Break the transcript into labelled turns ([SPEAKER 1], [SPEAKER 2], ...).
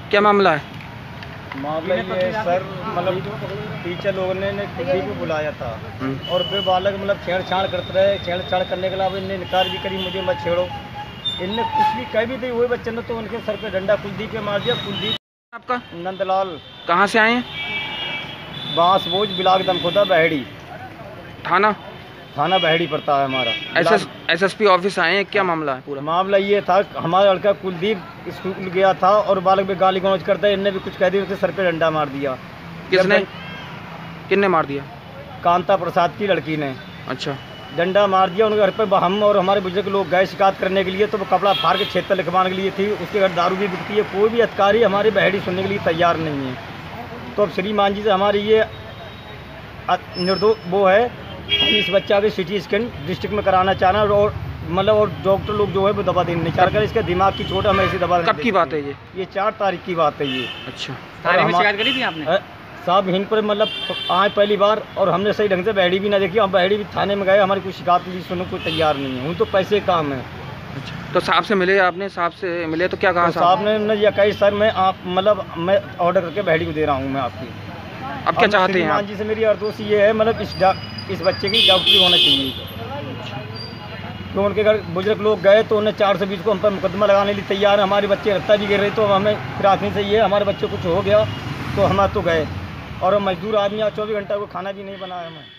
[SPEAKER 1] क्या मामला है?
[SPEAKER 2] मामला ये सर, मतलब टीचर लोगों ने कुल्दी को बुलाया था और वे बालक मतलब छेड़छाड़ करते रहे। छेड़छाड़ करने के अलावा इनने इनकार भी करी, मुझे मत छेड़ो। इनने कुछ भी कह भी दी, वही बच्चे ने तो उनके सर पे डंडा कुलदीप पे मार दिया। कुलदीप
[SPEAKER 1] आपका
[SPEAKER 2] नंदलाल,
[SPEAKER 1] कहाँ से आए हैं?
[SPEAKER 2] बांसबोझ बिलाक दमखोदा बहेड़ी,
[SPEAKER 1] थाना
[SPEAKER 2] बहेड़ी पड़ता है हमारा।
[SPEAKER 1] एसएसपी ऑफिस आए हैं, क्या मामला है पूरा?
[SPEAKER 2] मामला ये था, हमारा लड़का कुलदीप स्कूल गया था और बालक भी गाली गलौज करता है। इनने भी कुछ कह दिया, उसके सर पे डंडा मार दिया।
[SPEAKER 1] किसने मार दिया?
[SPEAKER 2] कांता प्रसाद की लड़की ने।
[SPEAKER 1] अच्छा।
[SPEAKER 2] डंडा मार दिया। उनके घर पे हम और हमारे बुजुर्ग लोग गए शिकायत करने के लिए, तो वो कपड़ा फाड़ के क्षेत्र लिखवाने के लिए थी। उसके घर दारू भी बिकती है। कोई भी अधिकारी हमारे बहेड़ी सुनने के लिए तैयार नहीं है। तो अब श्रीमान जी से हमारी ये निर्दोष वो है, इस बच्चा के सिटी स्कैन डिस्ट्रिक्ट में कराना चाहना, और मतलब और डॉक्टर लोग जो है वो दवा देने नहीं चाह रहे। इसके दिमाग की चोट, हमें ऐसी दवा।
[SPEAKER 1] कब की बात है
[SPEAKER 2] ये 4 तारीख की बात है ये।
[SPEAKER 1] अच्छा।
[SPEAKER 2] थाने में शिकायत करी थी आपने? साहब हिंद पर मतलब आए पहली बार, और हमने सही ढंग से बहेड़ी भी ना देखी। हम बहेड़ी भी थाने में गए, हमारी कोई शिकायत भी सुनने को तैयार नहीं है। हूँ तो पैसे काम है।
[SPEAKER 1] अच्छा, तो साहब से मिले आपने? साहब से मिले तो क्या कहा?
[SPEAKER 2] तो साहब ने ये कही, सर मैं आप मतलब मैं ऑर्डर करके बहेड़ी को दे रहा हूँ मैं आपकी।
[SPEAKER 1] अब क्या चाहते हैं आप?
[SPEAKER 2] जी से मेरी अर्दोसी ये है, मतलब इस बच्चे की डॉक्टरी होना चाहिए। तो उनके घर बुजुर्ग लोग गए तो उन्हें 420 को हम पर मुकदमा लगाने के लिए तैयार है। हमारे बच्चे रफ्ता भी गिर रहे, तो हमें फिर आदमी से ये हमारे बच्चे कुछ हो गया तो हम तो गए, और हम मजदूर आदमी, 24 घंटा को खाना भी नहीं बनाया हमें।